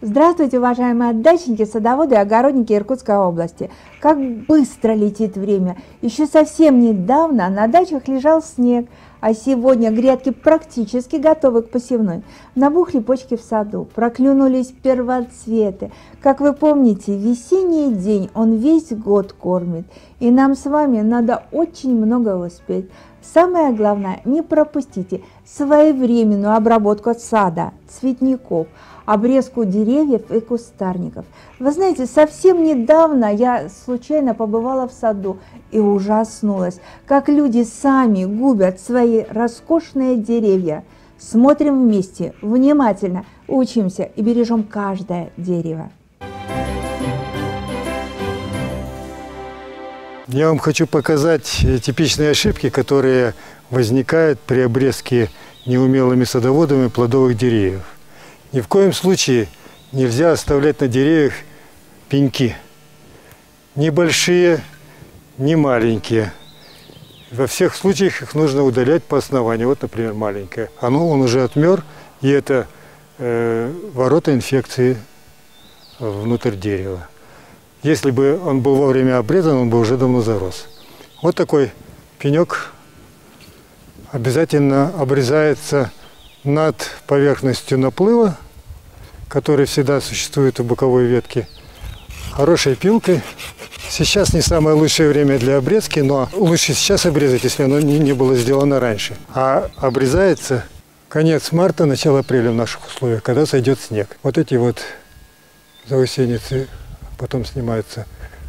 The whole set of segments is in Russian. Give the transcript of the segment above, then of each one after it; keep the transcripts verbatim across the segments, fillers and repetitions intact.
Здравствуйте, уважаемые дачники, садоводы и огородники Иркутской области. Как быстро летит время. Еще совсем недавно на дачах лежал снег, а сегодня грядки практически готовы к посевной. Набухли почки в саду, проклюнулись первоцветы. Как вы помните, весенний день он весь год кормит, и нам с вами надо очень много успеть. Самое главное, не пропустите своевременную обработку сада, цветников, обрезку деревьев и кустарников. Вы знаете, совсем недавно я случайно побывала в саду и ужаснулась, как люди сами губят свои роскошные деревья. Смотрим вместе, внимательно, учимся и бережем каждое дерево. Я вам хочу показать типичные ошибки, которые возникают при обрезке неумелыми садоводами плодовых деревьев. Ни в коем случае нельзя оставлять на деревьях пеньки. Ни большие, ни маленькие. Во всех случаях их нужно удалять по основанию. Вот, например, маленькое. Оно, он уже отмер, и это э, ворота инфекции внутрь дерева. Если бы он был вовремя обрезан, он бы уже давно зарос. Вот такой пенек обязательно обрезается над поверхностью наплыва, который всегда существует у боковой ветки, хорошей пилкой. Сейчас не самое лучшее время для обрезки, но лучше сейчас обрезать, если оно не, не было сделано раньше. А обрезается конец марта, начало апреля в наших условиях, когда сойдет снег. Вот эти вот заусеницы потом снимаются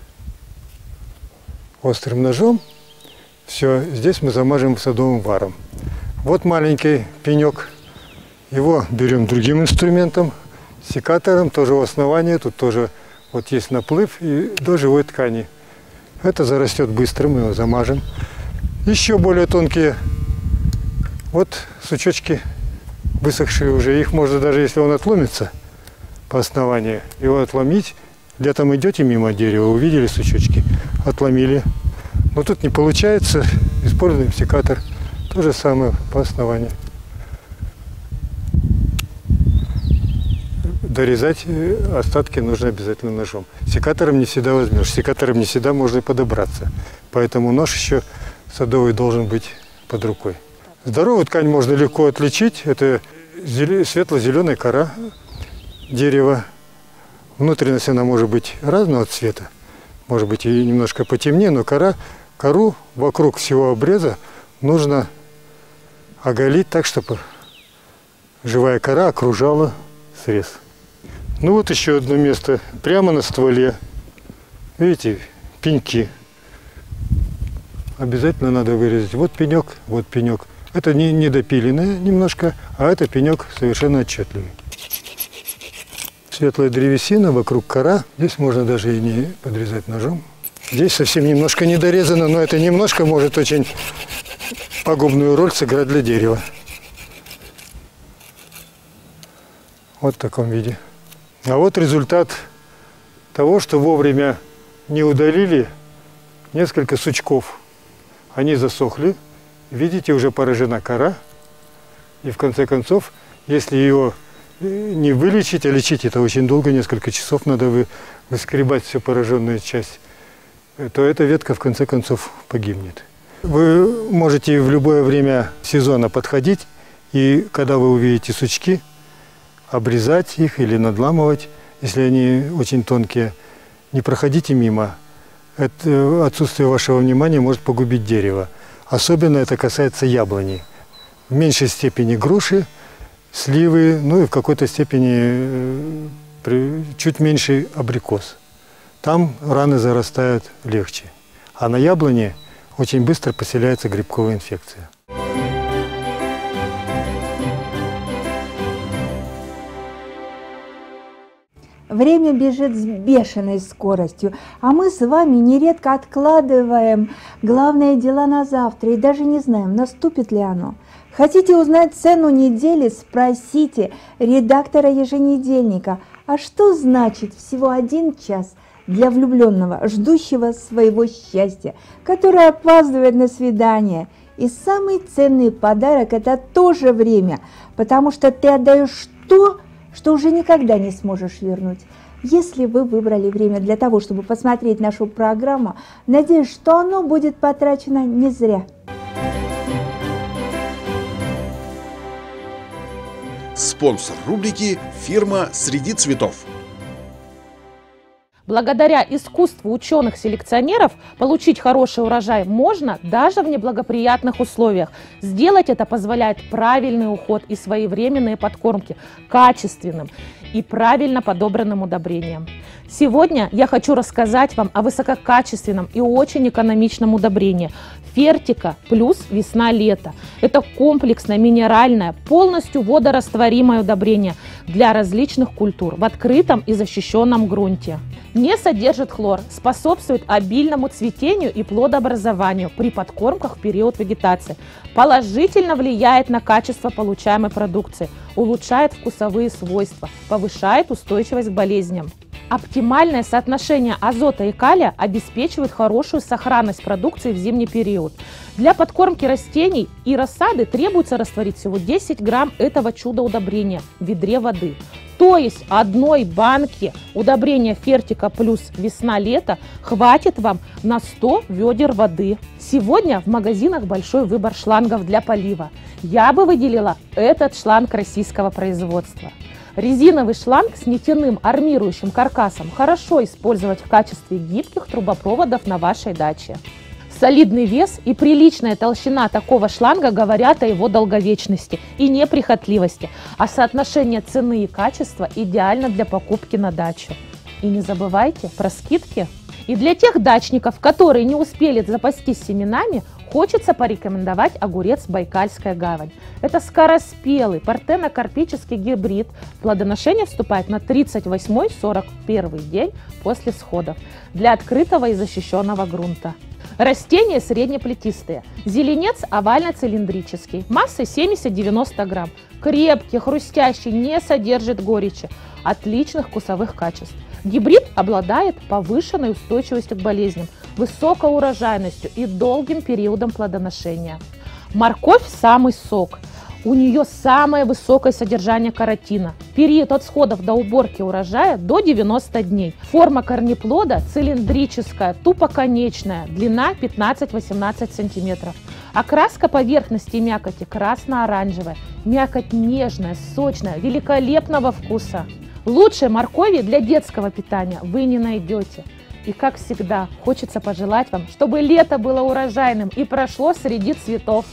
острым ножом. Все, здесь мы замажем садовым варом. Вот маленький пенек. Его берем другим инструментом, секатором, тоже у основания. Тут тоже вот есть наплыв и до живой ткани. Это зарастет быстро, мы его замажем. Еще более тонкие вот сучочки высохшие уже. Их можно даже, если он отломится по основанию, его отломить. Летом идете мимо дерева, увидели сучочки, отломили. Но тут не получается, используем секатор. То же самое по основанию. Дорезать остатки нужно обязательно ножом. Секатором не всегда возьмешь, секатором не всегда можно и подобраться. Поэтому нож еще садовый должен быть под рукой. Здоровую ткань можно легко отличить. Это светло-зеленая кора дерева. Внутренность она может быть разного цвета. Может быть и немножко потемнее, но кора, кору вокруг всего обреза нужно оголить так, чтобы живая кора окружала срез. Ну вот еще одно место. Прямо на стволе. Видите, пеньки. Обязательно надо вырезать. Вот пенек, вот пенек. Это не недопиленное немножко, а это пенек совершенно отчетливый. Светлая древесина, вокруг кора. Здесь можно даже и не подрезать ножом. Здесь совсем немножко недорезано, но это немножко может очень пагубную роль сыграть для дерева. Вот в таком виде. А вот результат того, что вовремя не удалили несколько сучков. Они засохли. Видите, уже поражена кора. И в конце концов, если ее не вылечить, а лечить это очень долго, несколько часов надо вы, выскребать всю пораженную часть, то эта ветка в конце концов погибнет. Вы можете в любое время сезона подходить, и когда вы увидите сучки, обрезать их или надламывать, если они очень тонкие. Не проходите мимо. Это отсутствие вашего внимания может погубить дерево. Особенно это касается яблони. В меньшей степени груши, сливы, ну и в какой-то степени чуть меньше абрикос. Там раны зарастают легче. А на яблоне очень быстро поселяется грибковая инфекция. Время бежит с бешеной скоростью, а мы с вами нередко откладываем главные дела на завтра и даже не знаем, наступит ли оно. Хотите узнать цену недели? Спросите редактора еженедельника. А что значит всего один час для влюбленного, ждущего своего счастья, который опаздывает на свидание? И самый ценный подарок – это тоже время, потому что ты отдаешь то, что уже никогда не сможешь вернуть. Если вы выбрали время для того, чтобы посмотреть нашу программу, надеюсь, что оно будет потрачено не зря. Спонсор рубрики – фирма «Среди цветов». Благодаря искусству ученых-селекционеров получить хороший урожай можно даже в неблагоприятных условиях. Сделать это позволяет правильный уход и своевременные подкормки качественным и правильно подобранным удобрениям. Сегодня я хочу рассказать вам о высококачественном и очень экономичном удобрении Фертика плюс весна-лето. Это комплексное, минеральное, полностью водорастворимое удобрение для различных культур в открытом и защищенном грунте. Не содержит хлор, способствует обильному цветению и плодообразованию при подкормках в период вегетации, положительно влияет на качество получаемой продукции, улучшает вкусовые свойства, повышает устойчивость к болезням. Оптимальное соотношение азота и калия обеспечивает хорошую сохранность продукции в зимний период. Для подкормки растений и рассады требуется растворить всего десять грамм этого чудо-удобрения в ведре воды. То есть одной банки удобрения Фертика плюс весна-лето хватит вам на сто ведер воды. Сегодня в магазинах большой выбор шлангов для полива. Я бы выделила этот шланг российского производства. Резиновый шланг с нитяным армирующим каркасом хорошо использовать в качестве гибких трубопроводов на вашей даче. Солидный вес и приличная толщина такого шланга говорят о его долговечности и неприхотливости, а соотношение цены и качества идеально для покупки на дачу. И не забывайте про скидки. И для тех дачников, которые не успели запастись семенами, хочется порекомендовать огурец «Байкальская гавань». Это скороспелый партенокарпический гибрид. Плодоношение вступает на тридцать восьмой — сорок первый день после всходов для открытого и защищенного грунта. Растения среднеплетистые. Зеленец овально-цилиндрический, массой семьдесят — девяносто грамм. Крепкий, хрустящий, не содержит горечи, отличных вкусовых качеств. Гибрид обладает повышенной устойчивостью к болезням, высокой урожайностью и долгим периодом плодоношения. Морковь – самый сок. У нее самое высокое содержание каротина. Период от всходов до уборки урожая до девяноста дней. Форма корнеплода цилиндрическая, тупоконечная, длина пятнадцать — восемнадцать сантиметров. Окраска поверхности мякоти красно-оранжевая. Мякоть нежная, сочная, великолепного вкуса. Лучшей моркови для детского питания вы не найдете. И как всегда, хочется пожелать вам, чтобы лето было урожайным и прошло среди цветов.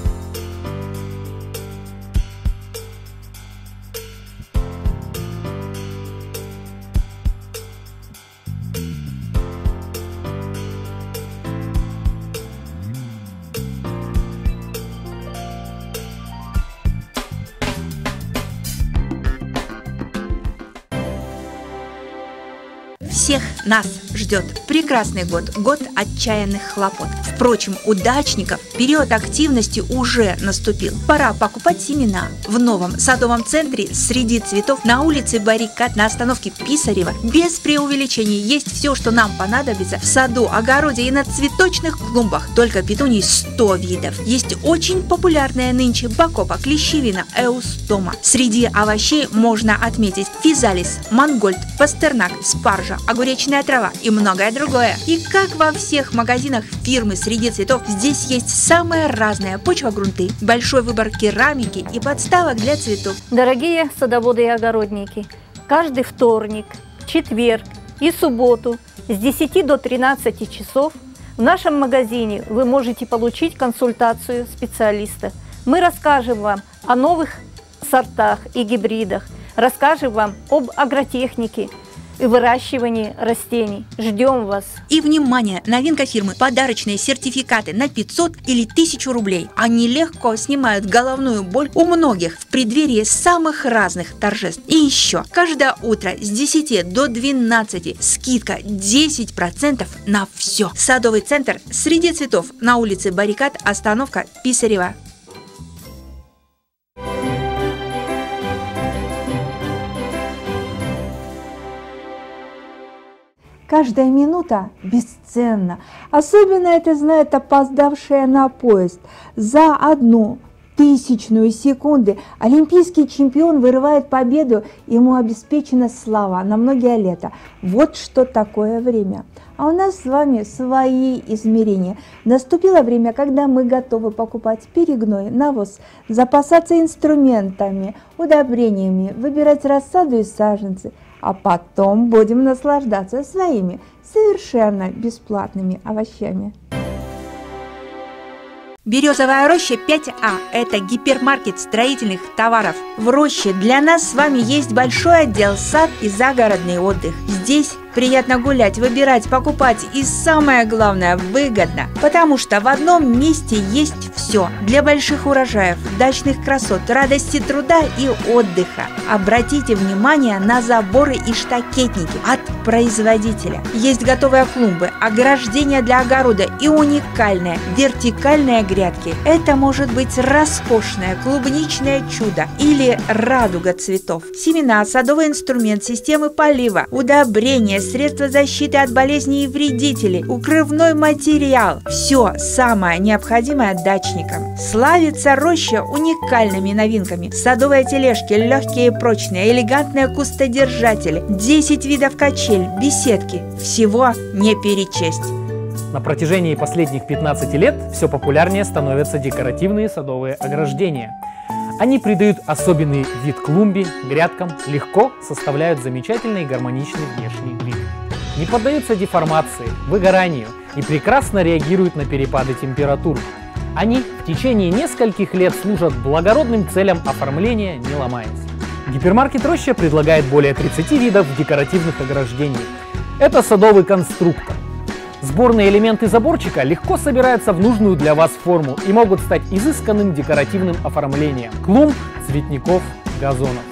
Всех нас ждет прекрасный год, год отчаянных хлопот. Впрочем, у дачников период активности уже наступил. Пора покупать семена. В новом садовом центре «Среди цветов» на улице Баррикад на остановке Писарева без преувеличений есть все, что нам понадобится в саду, огороде и на цветочных клумбах. Только петуний сто видов. Есть очень популярная нынче бакопа, клещевина, эустома. Среди овощей можно отметить физалис, мангольд, пастернак, спаржа, огуречная трава и многое другое. И как во всех магазинах фирмы «Среди цветов», здесь есть самое разное: почвогрунты, большой выбор керамики и подставок для цветов. Дорогие садоводы и огородники, каждый вторник, четверг и субботу с десяти до тринадцати часов в нашем магазине вы можете получить консультацию специалиста. Мы расскажем вам о новых сортах и гибридах, расскажем вам об агротехнике и выращивании растений. Ждем вас! И, внимание, новинка фирмы – подарочные сертификаты на пятьсот или тысячу рублей. Они легко снимают головную боль у многих в преддверии самых разных торжеств. И еще, каждое утро с десяти до двенадцати скидка десять процентов на все. Садовый центр «Среди цветов» на улице Баррикад, остановка Писарева. Каждая минута бесценна. Особенно это знают опоздавшие на поезд. За одну тысячную секунды олимпийский чемпион вырывает победу, ему обеспечена слава на многие лета. Вот что такое время. А у нас с вами свои измерения. Наступило время, когда мы готовы покупать перегной, навоз, запасаться инструментами, удобрениями, выбирать рассаду и саженцы, а потом будем наслаждаться своими совершенно бесплатными овощами. Березовая роща пять А – это гипермаркет строительных товаров. В роще для нас с вами есть большой отдел сад и загородный отдых. Здесь приятно гулять, выбирать, покупать и самое главное – выгодно, потому что в одном месте есть все для больших урожаев, дачных красот, радости труда и отдыха. Обратите внимание на заборы и штакетники от производителя. Есть готовые клумбы, ограждения для огорода и уникальные вертикальные грядки. Это может быть роскошное клубничное чудо или радуга цветов. Семена, садовый инструмент, системы полива, удобрения, средства защиты от болезней и вредителей, укрывной материал. Все самое необходимое дачникам. Славится роща уникальными новинками. Садовые тележки, легкие и прочные, элегантные кустодержатели, десять видов качель, беседки. Всего не перечесть. На протяжении последних пятнадцати лет все популярнее становятся декоративные садовые ограждения. Они придают особенный вид клумбе, грядкам, легко составляют замечательный и гармоничный внешний вид. Не поддаются деформации, выгоранию и прекрасно реагируют на перепады температур. Они в течение нескольких лет служат благородным целям оформления, не ломаясь. Гипермаркет «Роща» предлагает более тридцати видов декоративных ограждений. Это садовый конструктор. Сборные элементы заборчика легко собираются в нужную для вас форму и могут стать изысканным декоративным оформлением клумб, цветников, газонов.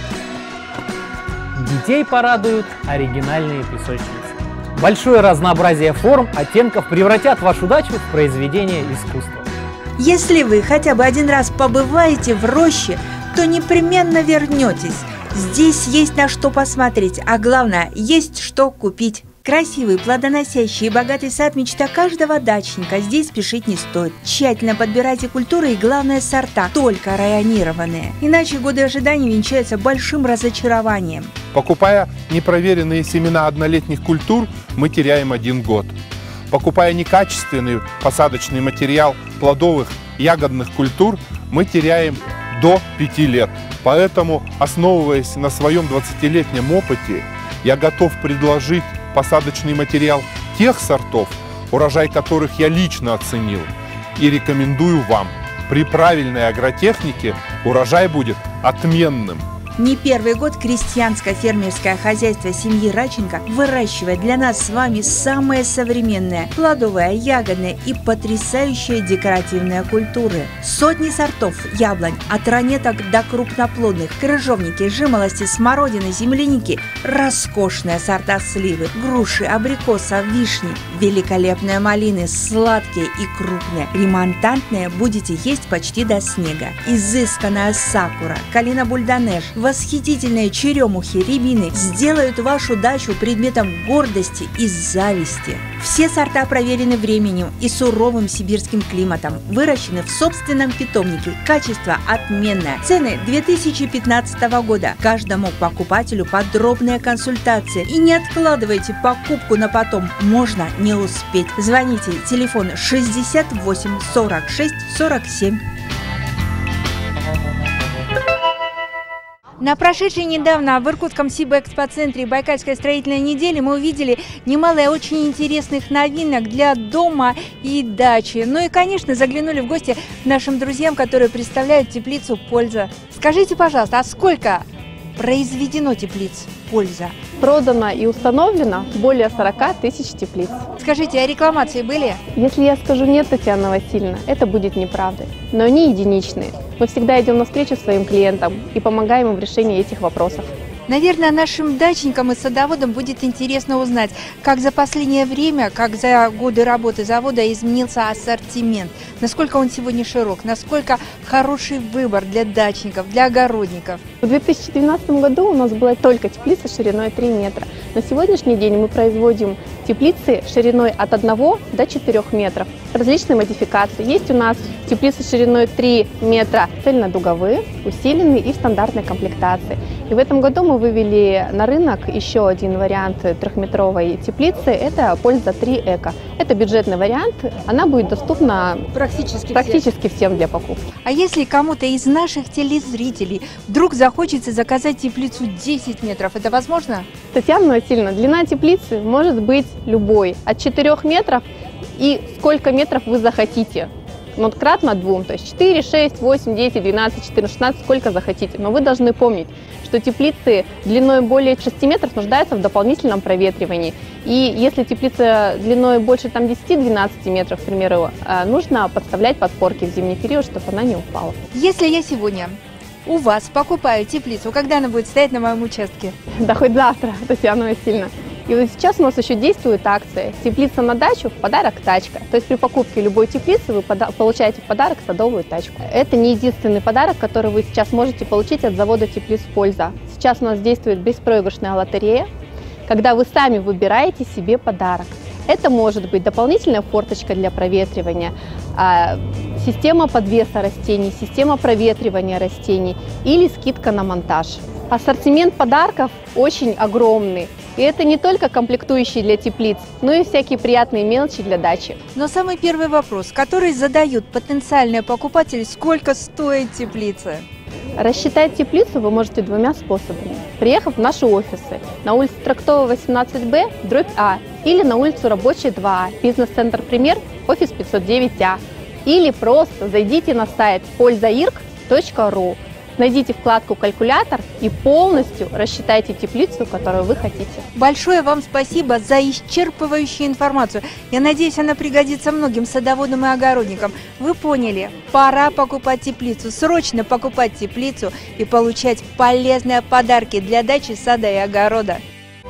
Детей порадуют оригинальные песочницы. Большое разнообразие форм, оттенков превратят вашу дачу в произведение искусства. Если вы хотя бы один раз побываете в роще, то непременно вернетесь. Здесь есть на что посмотреть, а главное, есть что купить. Красивый, плодоносящий и богатый сад – мечта каждого дачника. Здесь спешить не стоит. Тщательно подбирайте культуры и, главное, сорта, только районированные. Иначе годы ожидания венчаются большим разочарованием. Покупая непроверенные семена однолетних культур, мы теряем один год. Покупая некачественный посадочный материал плодовых ягодных культур, мы теряем до пяти лет. Поэтому, основываясь на своем двадцатилетнем опыте, я готов предложить посадочный материал тех сортов, урожай которых я лично оценил, и рекомендую вам. При правильной агротехнике урожай будет отменным. Не первый год крестьянское фермерское хозяйство семьи Радченко выращивает для нас с вами самые современные плодовые, ягодные и потрясающие декоративные культуры. Сотни сортов яблонь, от ранеток до крупноплодных, крыжовники, жимолости, смородины, земляники, роскошные сорта сливы, груши, абрикоса, вишни, великолепные малины, сладкие и крупные, ремонтантные будете есть почти до снега, изысканная сакура, калина бульдонеж, восхитительные черемухи, рябины сделают вашу дачу предметом гордости и зависти. Все сорта проверены временем и суровым сибирским климатом, выращены в собственном питомнике, качество отменное. Цены две тысячи пятнадцатого года. Каждому покупателю подробная консультация. И не откладывайте покупку на потом, можно не успеть. Звоните, телефон шестьдесят восемь сорок шесть сорок семь. На прошедшей недавно в Иркутском Сибэкспоцентре Байкальской строительной недели мы увидели немало очень интересных новинок для дома и дачи. Ну и, конечно, заглянули в гости к нашим друзьям, которые представляют теплицу «Польза». Скажите, пожалуйста, а сколько произведено теплиц «Польза»? Продано и установлено более сорока тысяч теплиц. Скажите, а рекламации были? Если я скажу нет, Татьяна Васильевна, это будет неправдой. Но они единичные. Мы всегда идем навстречу своим клиентам и помогаем им в решении этих вопросов. Наверное, нашим дачникам и садоводам будет интересно узнать, как за последнее время, как за годы работы завода изменился ассортимент, насколько он сегодня широк, насколько хороший выбор для дачников, для огородников. В две тысячи двенадцатом году у нас была только теплица шириной три метра. На сегодняшний день мы производим теплицы шириной от одного до четырёх метров. Различные модификации. Есть у нас теплицы шириной три метра, цельнодуговые, усиленные и в стандартной комплектации. И в этом году мы вывели на рынок еще один вариант трехметровой теплицы. Это Польза три Эко. Это бюджетный вариант. Она будет доступна практически, практически всем для покупки. А если кому-то из наших телезрителей вдруг захочется заказать теплицу десять метров, это возможно? Татьяна Васильевна, длина теплицы может быть любой. От четырёх метров и сколько метров вы захотите. Но кратно двум, то есть четыре, шесть, восемь, десять, двенадцать, четырнадцать, шестнадцать, сколько захотите. Но вы должны помнить, что теплицы длиной более шести метров нуждаются в дополнительном проветривании. И если теплица длиной больше десяти-двенадцати метров, к примеру, нужно подставлять подпорки в зимний период, чтобы она не упала. Если я сегодня у вас покупаю теплицу, когда она будет стоять на моем участке? Да хоть завтра, Татьяна Васильевна. И вот сейчас у нас еще действует акция «Теплица на дачу, в подарок тачка». То есть при покупке любой теплицы вы получаете в подарок садовую тачку. Это не единственный подарок, который вы сейчас можете получить от завода «Теплиц Польза». Сейчас у нас действует беспроигрышная лотерея, когда вы сами выбираете себе подарок. Это может быть дополнительная форточка для проветривания, система подвеса растений, система проветривания растений или скидка на монтаж. Ассортимент подарков очень огромный. И это не только комплектующие для теплиц, но и всякие приятные мелочи для дачи. Но самый первый вопрос, который задают потенциальные покупатели: сколько стоит теплица? Рассчитать теплицу вы можете двумя способами. Приехав в наши офисы на улице Трактова, восемнадцать Б, дробь А, или на улицу Рабочая, два А, бизнес-центр «Пример», офис пятьсот девять А. Или просто зайдите на сайт пользаирк точка ру. Найдите вкладку «Калькулятор» и полностью рассчитайте теплицу, которую вы хотите. Большое вам спасибо за исчерпывающую информацию. Я надеюсь, она пригодится многим садоводам и огородникам. Вы поняли, пора покупать теплицу, срочно покупать теплицу и получать полезные подарки для дачи, сада и огорода.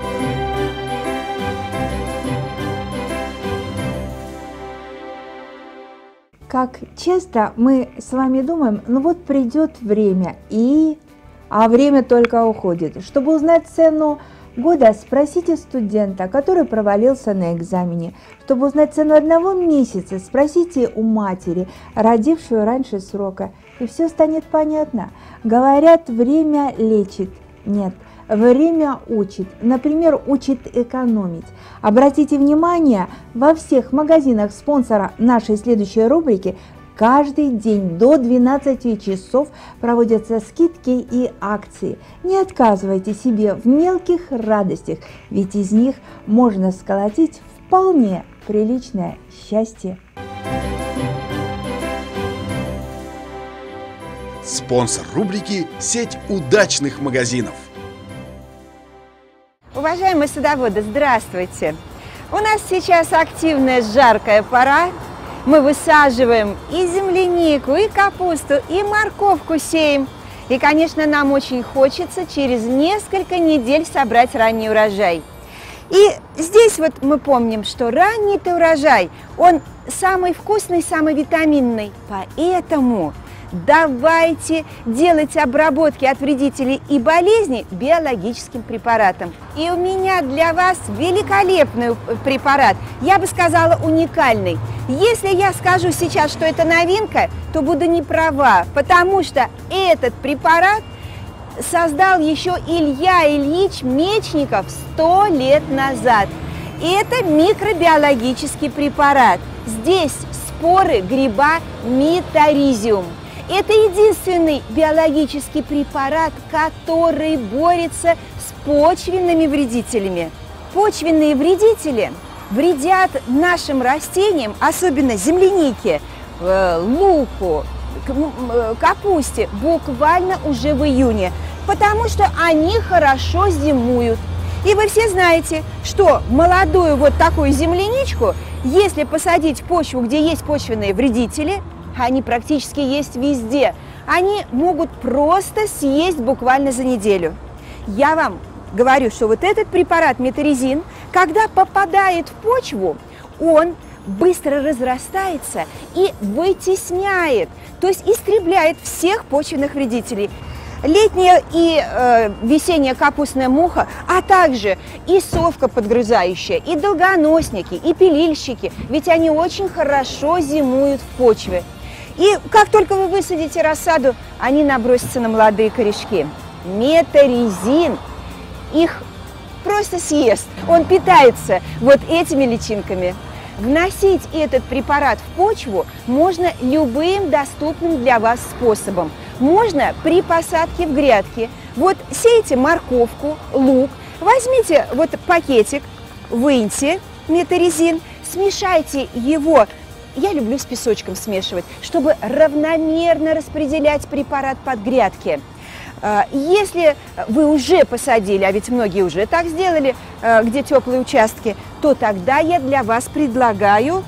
Как часто мы с вами думаем, ну вот придет время, и... А время только уходит. Чтобы узнать цену года, спросите студента, который провалился на экзамене. Чтобы узнать цену одного месяца, спросите у матери, родившую раньше срока. И все станет понятно. Говорят, время лечит. Нет. Время учит, например, учит экономить. Обратите внимание, во всех магазинах спонсора нашей следующей рубрики каждый день до двенадцати часов проводятся скидки и акции. Не отказывайте себе в мелких радостях, ведь из них можно сколотить вполне приличное счастье. Спонсор рубрики – сеть удачных магазинов. Уважаемые садоводы, здравствуйте! У нас сейчас активная жаркая пора. Мы высаживаем и землянику, и капусту, и морковку сеем. И, конечно, нам очень хочется через несколько недель собрать ранний урожай. И здесь вот мы помним, что ранний-то урожай, он самый вкусный, самый витаминный. Поэтому давайте делать обработки от вредителей и болезней биологическим препаратом. И у меня для вас великолепный препарат, я бы сказала, уникальный. Если я скажу сейчас, что это новинка, то буду не права, потому что этот препарат создал еще Илья Ильич Мечников сто лет назад. И это микробиологический препарат. Здесь споры гриба митаризиум. Это единственный биологический препарат, который борется с почвенными вредителями. Почвенные вредители вредят нашим растениям, особенно землянике, луку, капусте, буквально уже в июне, потому что они хорошо зимуют. И вы все знаете, что молодую вот такую земляничку, если посадить в почву, где есть почвенные вредители, они практически есть везде, они могут просто съесть буквально за неделю. Я вам говорю, что вот этот препарат метаризин, когда попадает в почву, он быстро разрастается и вытесняет, то есть истребляет всех почвенных вредителей. Летняя и э, весенняя капустная муха, а также и совка подгрызающая, и долгоносники, и пилильщики, ведь они очень хорошо зимуют в почве. И как только вы высадите рассаду, они набросятся на молодые корешки. Метаризин их просто съест, он питается вот этими личинками. Вносить этот препарат в почву можно любым доступным для вас способом. Можно при посадке в грядке. Вот сеете морковку, лук, возьмите вот пакетик, выньте метаризин, смешайте его, я люблю с песочком смешивать, чтобы равномерно распределять препарат под грядки. Если вы уже посадили, а ведь многие уже так сделали, где теплые участки, то тогда я для вас предлагаю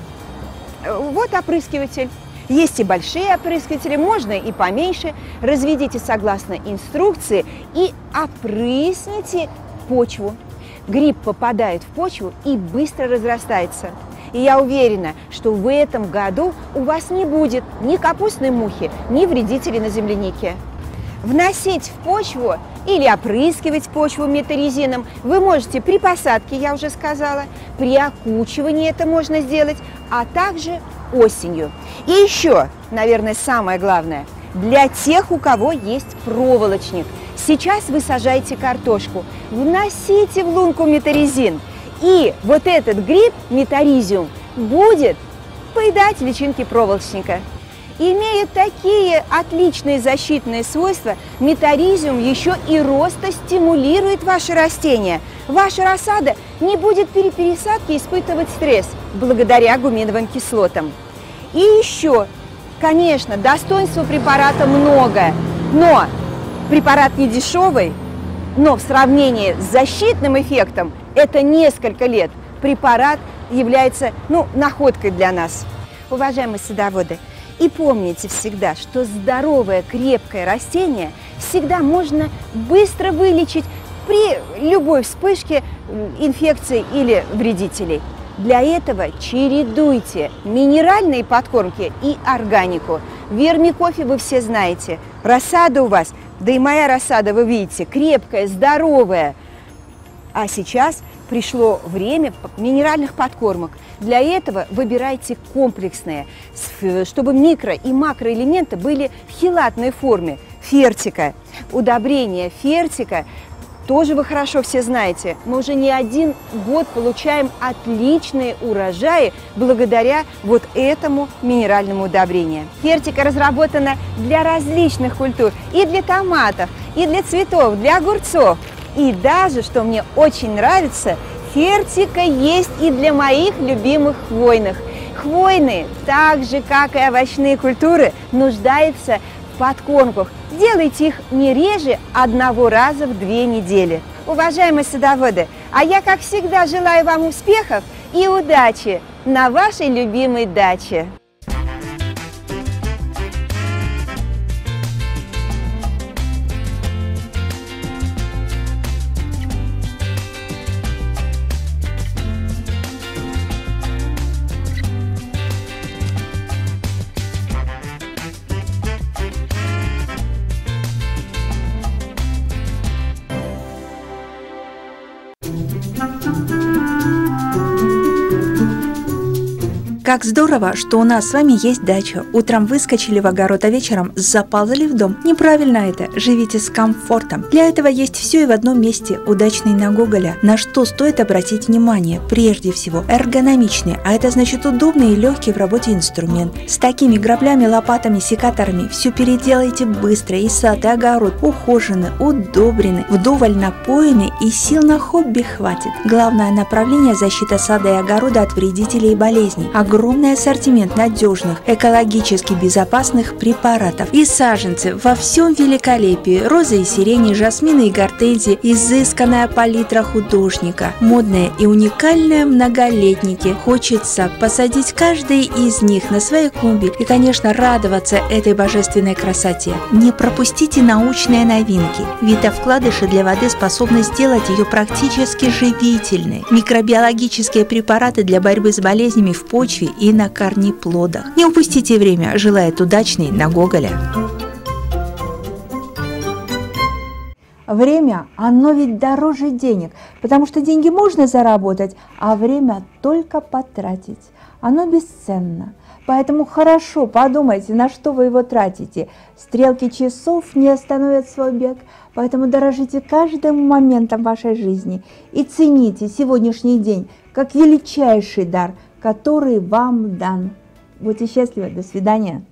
вот опрыскиватель. Есть и большие опрыскиватели, можно и поменьше. Разведите согласно инструкции и опрысните почву. Гриб попадает в почву и быстро разрастается. И я уверена, что в этом году у вас не будет ни капустной мухи, ни вредителей на землянике. Вносить в почву или опрыскивать почву метаризином вы можете при посадке, я уже сказала, при окучивании это можно сделать, а также осенью. И еще, наверное, самое главное, для тех, у кого есть проволочник. Сейчас вы сажаете картошку, вносите в лунку метаризин, и вот этот гриб, метаризиум, будет поедать личинки проволочника. Имея такие отличные защитные свойства, метаризиум еще и ростостимулирует ваши растения. Ваша рассада не будет при пересадке испытывать стресс благодаря гуминовым кислотам. И еще, конечно, достоинства препарата много, но препарат не дешевый, но в сравнении с защитным эффектом это несколько лет. Препарат является, ну, находкой для нас. Уважаемые садоводы, и помните всегда, что здоровое, крепкое растение всегда можно быстро вылечить при любой вспышке инфекций или вредителей. Для этого чередуйте минеральные подкормки и органику. Вермикофе вы все знаете. Рассада у вас, да и моя рассада, вы видите, крепкая, здоровая. А сейчас пришло время минеральных подкормок. Для этого выбирайте комплексные, чтобы микро- и макроэлементы были в хелатной форме. Фертика, удобрение фертика, тоже вы хорошо все знаете. Мы уже не один год получаем отличные урожаи благодаря вот этому минеральному удобрению. Фертика разработана для различных культур, и для томатов, и для цветов, для огурцов. И даже, что мне очень нравится, фертика есть и для моих любимых хвойных. Хвойные, так же как и овощные культуры, нуждаются в подкормках. Делайте их не реже одного раза в две недели. Уважаемые садоводы, а я, как всегда, желаю вам успехов и удачи на вашей любимой даче. Как здорово, что у нас с вами есть дача. Утром выскочили в огород, а вечером заползли в дом. Неправильно это. Живите с комфортом. Для этого есть все и в одном месте. Удачный на Гоголя. На что стоит обратить внимание? Прежде всего, эргономичный, а это значит удобный и легкий в работе инструмент. С такими граблями, лопатами, секаторами все переделайте быстро. И сад, и огород ухожены, удобрены, вдоволь напоены, и сил на хобби хватит. Главное направление — защита сада и огорода от вредителей и болезней. Огромное огромный ассортимент надежных, экологически безопасных препаратов и саженцы во всем великолепии. Розы и сирени, жасмины и гортензии, изысканная палитра художника, модные и уникальные многолетники. Хочется посадить каждый из них на своей клумбе и, конечно, радоваться этой божественной красоте. Не пропустите научные новинки, ведь вкладыши для воды способны сделать ее практически живительной. Микробиологические препараты для борьбы с болезнями в почве и на корнеплодах. Не упустите время, желает удачный на Гоголя. Время, оно ведь дороже денег, потому что деньги можно заработать, а время только потратить. Оно бесценно. Поэтому хорошо подумайте, на что вы его тратите. Стрелки часов не остановят свой бег, поэтому дорожите каждым моментом вашей жизни и цените сегодняшний день как величайший дар, который вам дан. Будьте счастливы, до свидания.